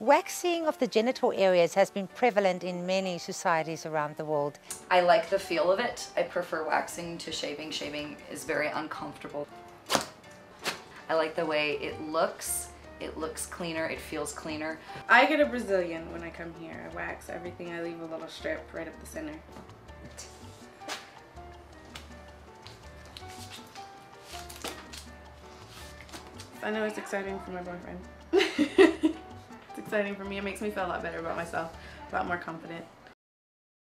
Waxing of the genital areas has been prevalent in many societies around the world. I like the feel of it. I prefer waxing to shaving. Shaving is very uncomfortable. I like the way it looks. It looks cleaner, it feels cleaner. I get a Brazilian when I come here. I wax everything. I leave a little strip right up the center. I know it's exciting for my boyfriend. It's exciting for me. It makes me feel a lot better about myself, a lot more confident.